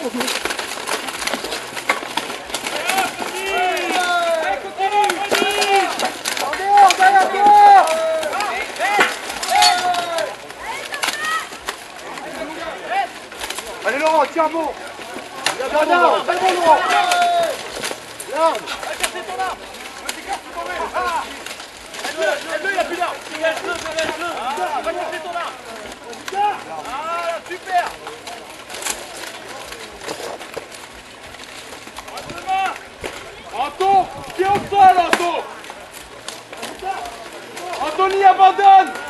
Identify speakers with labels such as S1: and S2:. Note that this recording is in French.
S1: Allez Laurent, tiens bon. Viens Laurent, fais bon Laurent. Larme.
S2: Cassez ton arme. Aide-le, il a plus d'arme. Dégage-le. Va casser ton arme. Ah, super.
S3: Anton, qui est au sol, Anton. Anthony, abandonne.